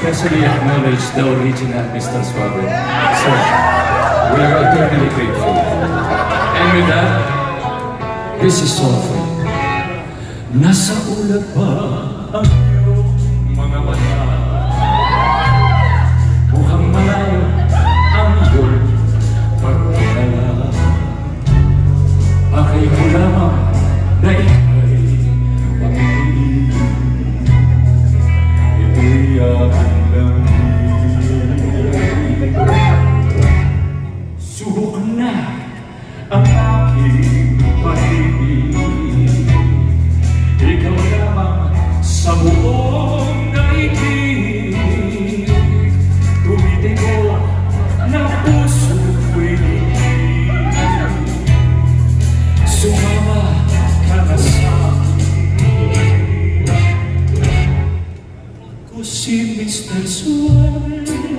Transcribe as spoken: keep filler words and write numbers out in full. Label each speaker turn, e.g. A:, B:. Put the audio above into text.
A: especially acknowledge the original Mister Suave. So, we are eternally grateful. And with that, this is all for you. Nasa ulat pa ang iyong mga mata. Mukhang malayo ang iyong pagkakala. Akay ko lamang na ika'y pag-ibig. Ito'y aking lamig. Subok na ang aking pag-ibig. Ikaw lamang sa buong daigdig. Tumitigo ng puso ko'y liig. Sumama ka na sa'kin. Ako si Mister Suave.